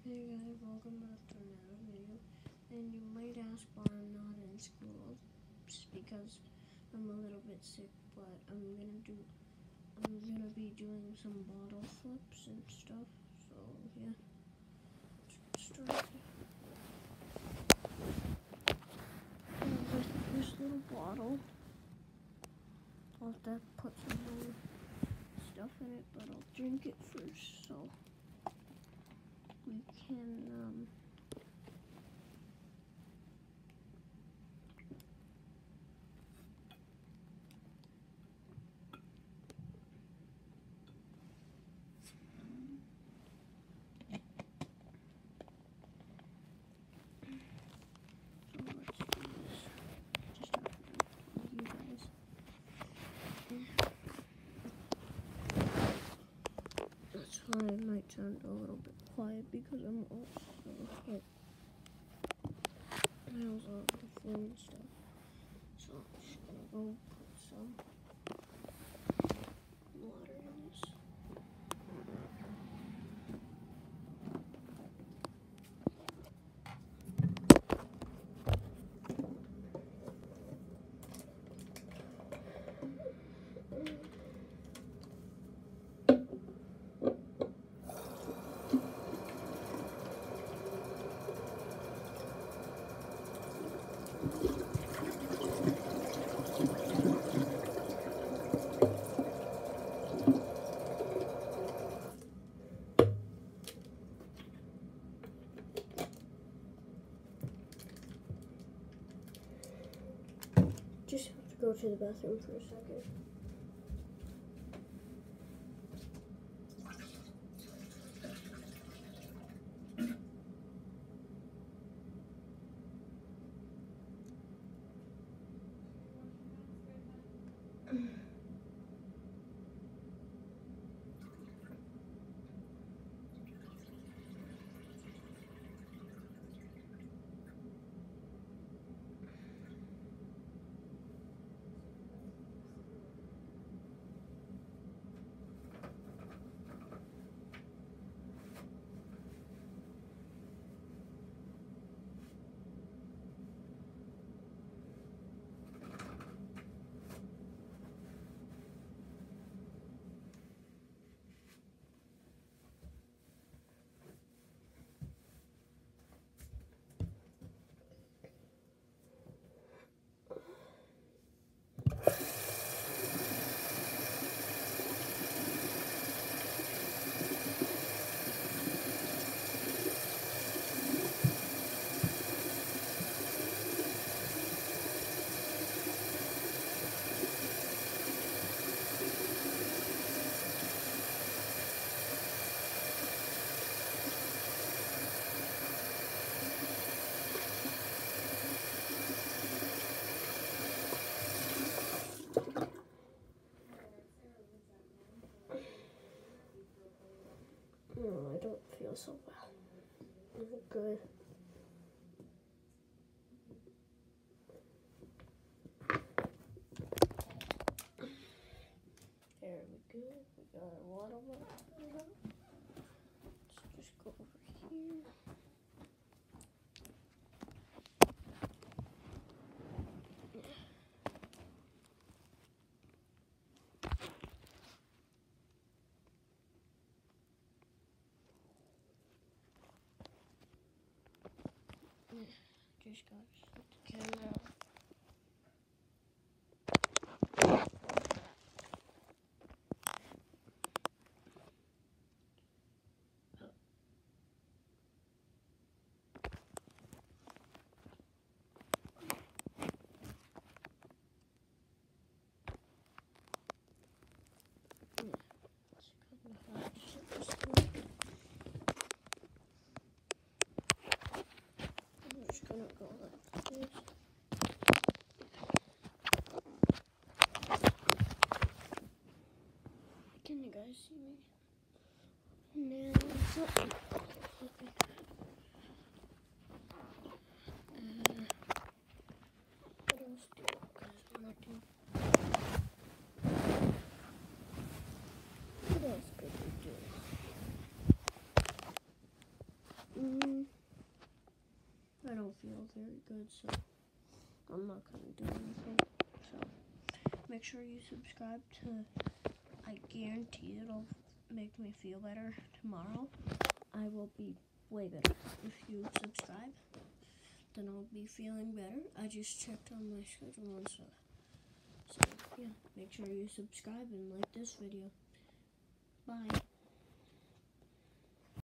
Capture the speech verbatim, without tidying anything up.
Hey guys, welcome back to another video. And you might ask why I'm not in school. It's because I'm a little bit sick, but I'm gonna do I'm gonna be doing some bottle flips and stuff. So yeah, let's get started. And with this little bottle, I'll have to put some more stuff in it, but I'll drink it first. So we can um I might sound a little bit quiet because I'm also like I also have the flu and stuff. So I'm just gonna go put some water in this. Just have to go to the bathroom for a second. No, I don't feel so well. I'm good. There we go. We got our water bottle. Let's just go over here. Just gotta set the camera up. I'm just gonna go like this. Can you guys see me? Now, uh, what else do you guys wanna do? What else could we do? feel very good, so I'm not gonna do anything. So make sure you subscribe to. I guarantee it'll make me feel better tomorrow. I will be way better if you subscribe. Then I'll be feeling better. I just checked on my schedule and stuff. So yeah, make sure you subscribe and like this video. Bye.